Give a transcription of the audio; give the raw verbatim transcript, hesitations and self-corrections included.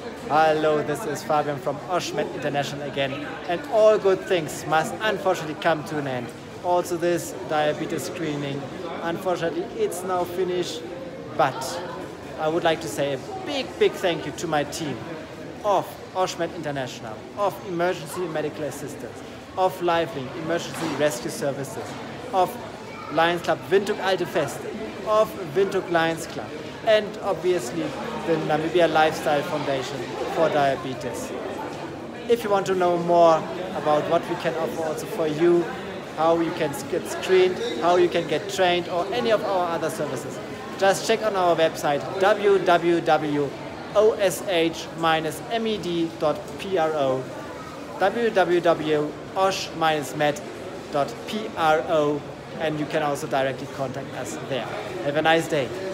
Hello, this is Fabian from OSHMed International again, and all good things must unfortunately come to an end. Also this diabetes screening, unfortunately it's now finished, but I would like to say a big, big thank you to my team of OSHMed International, of Emergency Medical Assistance, of LiveLink Emergency Rescue Services, of Lions Club Windhoek Alte Veste, of Windhoek Lions Club, and obviously the Namibia Lifestyle Foundation for Diabetes. If you want to know more about what we can offer also for you, how you can get screened, how you can get trained, or any of our other services, just check on our website w w w dot o s h dash med dot pro, w w w dot osh dash med dot pro, and you can also directly contact us there. Have a nice day.